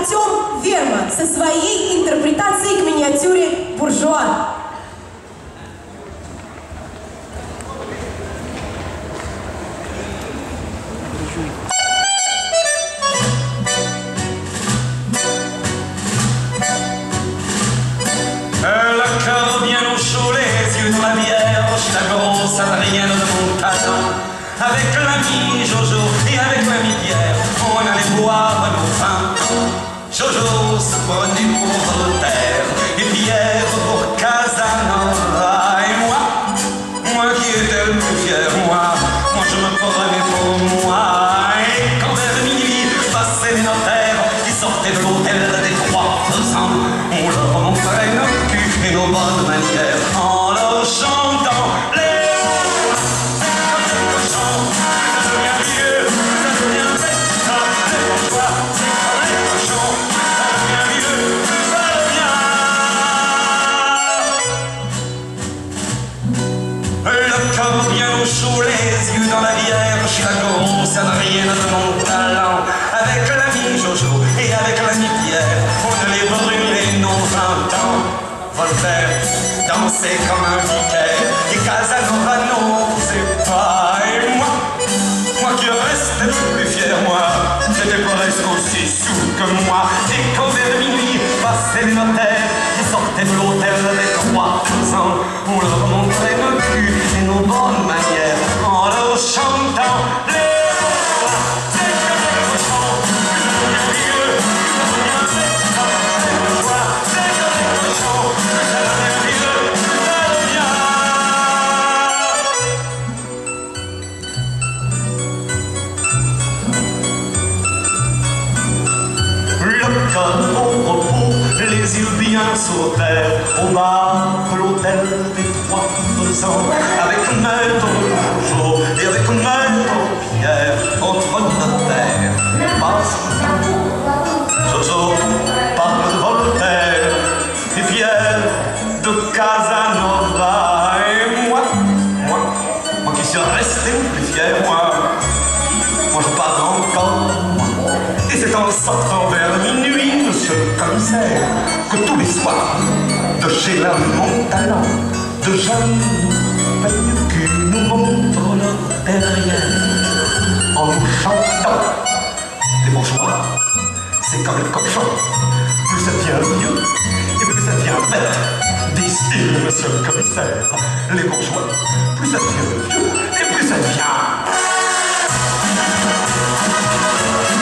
Артем Верма со своей интерпретацией к миниатюре «Буржуа». Le cœur bien au chaud, les yeux dans la vierge, la grosse Adrienne de mon talent. Avec l'ami Jojo et avec l'ami Pierre, on allait boire nos vins. Jojo se prenait pour Voltaire et Pierre pour Casanova. Et moi qui étais le plus fier, moi je me prenais pour moi. Et quand vers minuit passaient les notaires qui sortaient de l'hôtel des 3 ans, on leur montrait nos culs et nos bonnes manières en leur chantant les chaud, les yeux dans la vierge, la grosse Adrienne de mon talent. Avec l'ami Jojo et avec l'ami Pierre, on allait brûler nos 20 ans. Voltaire dansait comme un vicaire et Casanova n'osait pas. Et moi qui restais le plus fier, moi, j'étais presque aussi sous que moi. Et quand vers minuit passaient les notaires qui sortaient de l'hôtel des 3 ans, on leur montrait nos culs et nos bonnes manières en leur chantant les au repos, les yeux bien sur terre, au bar de l'hôtel des 3 ans, avec maître Jojo et avec maître Pierre, entre notaires, passe. Jojo parle de Voltaire et Pierre de Casanova. Et moi qui suis resté le plus fier, moi je parle encore. Et c'est en sortant vers minuit, monsieur le commissaire, que tous les soirs, de chez l'un mon talent, de jeunes peignes cul nous montrent leur derrière en nous chantant. Les bourgeois, c'est comme les cochons, plus ça devient vieux et plus ça devient bête, disent-ils, monsieur le commissaire. Les bourgeois, plus ça devient vieux et plus ça devient...